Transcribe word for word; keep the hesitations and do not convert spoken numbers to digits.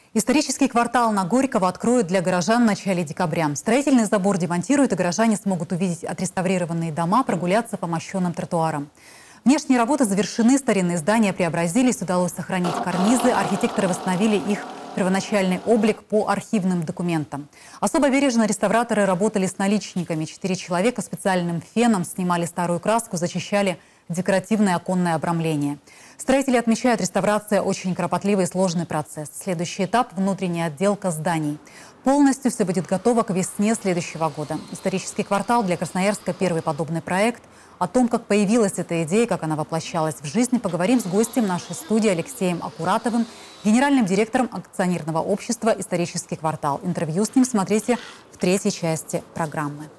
Исторический квартал на Горького откроют для горожан в начале декабря. Строительный забор демонтируют, и горожане смогут увидеть отреставрированные дома, прогуляться по мощенным тротуарам. Внешние работы завершены, старинные здания преобразились, удалось сохранить карнизы, архитекторы восстановили их первоначальный облик по архивным документам. Особо бережно реставраторы работали с наличниками. Четыре человека специальным феном снимали старую краску, зачищали декоративное оконное обрамление. Строители отмечают, реставрация очень кропотливый и сложный процесс. Следующий этап – внутренняя отделка зданий. Полностью все будет готово к весне следующего года. Исторический квартал для Красноярска – первый подобный проект. О том, как появилась эта идея, как она воплощалась в жизнь, поговорим с гостем нашей студии Алексеем Аккуратовым, генеральным директором акционерного общества «Исторический квартал». Интервью с ним смотрите в третьей части программы.